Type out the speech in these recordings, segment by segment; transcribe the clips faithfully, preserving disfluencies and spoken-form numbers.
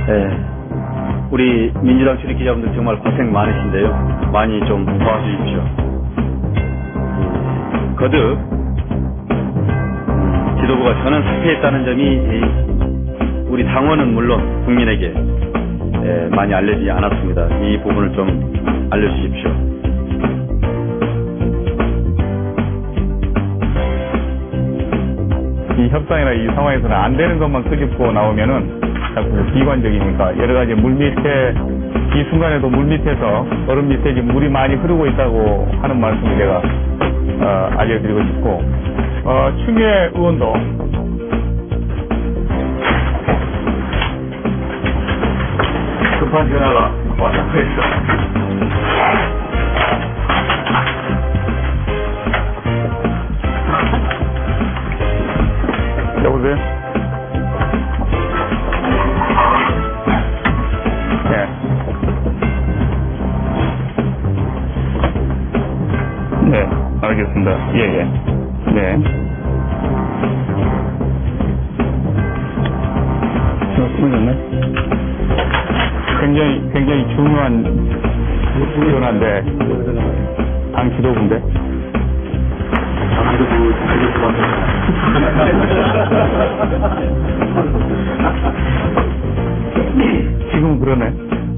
네. 우리 민주당 출입 기자분들 정말 고생 많으신데요. 많이 좀 도와주십시오. 거듭 음, 지도부가 전원 사퇴했다는 점이 우리 당원은 물론 국민에게 에, 많이 알려지지 않았습니다. 이 부분을 좀 알려주십시오. 이 협상이나 이 상황에서는 안 되는 것만 끄집고 나오면은 자꾸 비관적이니까 여러 가지 물 밑에 이 순간에도 물 밑에서 얼음 밑에 지금 물이 많이 흐르고 있다고 하는 말씀을 제가 어, 알려드리고 싶고 어, 추미애 의원도 급한 전화가 왔다고 했어. 여보세요? 네. 네, 알겠습니다. 예, 예. 네. 끊어졌네? 굉장히, 굉장히 중요한 전화인데, 당 지도부인데. 지금 그러네.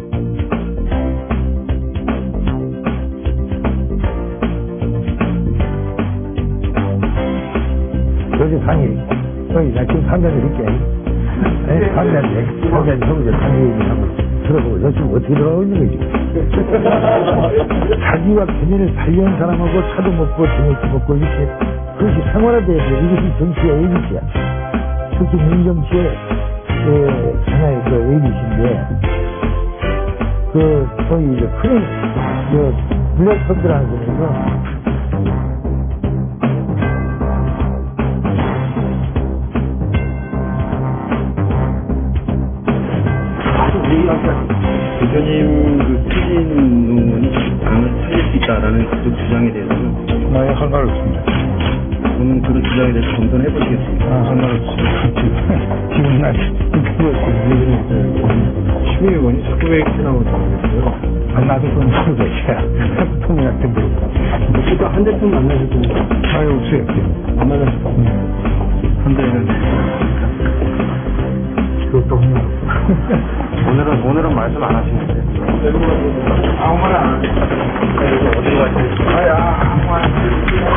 여기 상의, 여기 나 지금 상견 드릴게. 아니, 상견, 상견 형 이제 상의 얘기하고 들어보고 너 지금 어떻게 들어가고 있는 거지? 자기와 개념을 달리한 사람하고 차도 먹고 저녁도 먹고 이렇게 그것이 생활화돼야 돼. 이것이 정치의 에이비씨야. 특히 민정치의 그 하나의 그 에이비씨인데 그 소위 이제 큰 그 블랙펀드라는 거에서 대표님 그 추진 논문이 당을 살릴 수 있다라는 그쪽 주장에 대해서는 나에 상관없습니다. 저는 그런 주장에 대해서 검토를 해보시겠습니다. 아, 상관없습니다. 지금 나 추미애 의원이 자꾸 왜 이렇게 나오는지 모르겠어요. 안 나도 그건 모르겠어요. 대통령한테 물어봐. 그러니까 한 대표 만나실 건데. 아유, 없어요. 안 만나실 겁니다. 한 대는. 그것도 없네요. 오늘은, 오늘은 말씀 안 하시는데. 아무 말 안 하세요. 어디 가시죠? 아야, 아무 말 안 하세요.